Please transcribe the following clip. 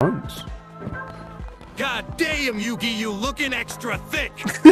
Arms. God damn, Yugi, you looking extra thick.